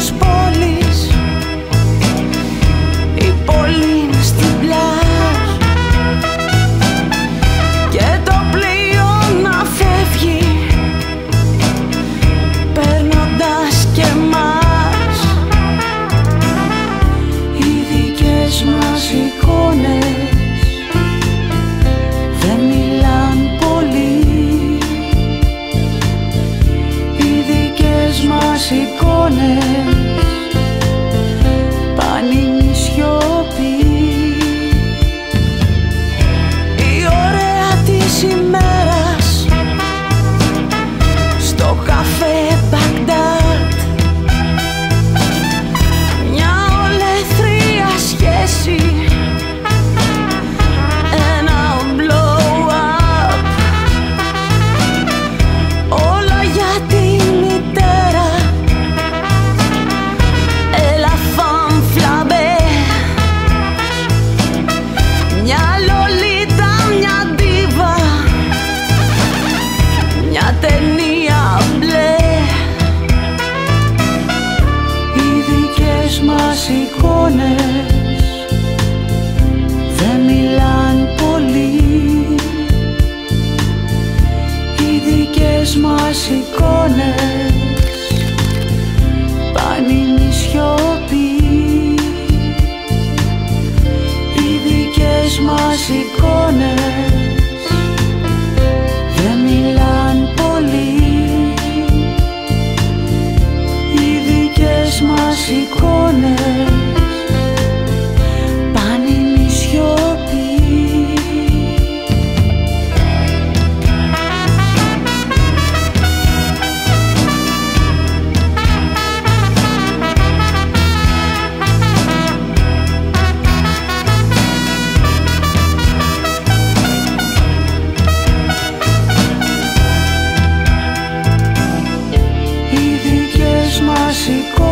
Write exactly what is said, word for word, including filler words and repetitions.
της πόλης, η πόλη στην πλάζ και το πλοίο να φεύγει παίρνοντας και μας. Οι δικές μας εικόνες δεν μιλάν πολύ, οι δικές μας εικόνες πάνινη σιωπή. Η ωραία της ημέρας στο καφέ Μπαγντάτ, μια ολεθρία σχέση, ένα blow up, όλα για τη μητέρα, έλα φαμ φλαμπέ, μια λολίτα, μια ντίβα, μια ταινία μπλε. Οι δικές μας εικόνες δεν μιλάν πολύ, οι δικές μας εικόνες πάνινη σιωπή. Οι δικές μας εικόνες δεν μιλάν πολύ, οι δικές μας εικόνες πάνινη σιωπή. Οι δικές μας εικόνες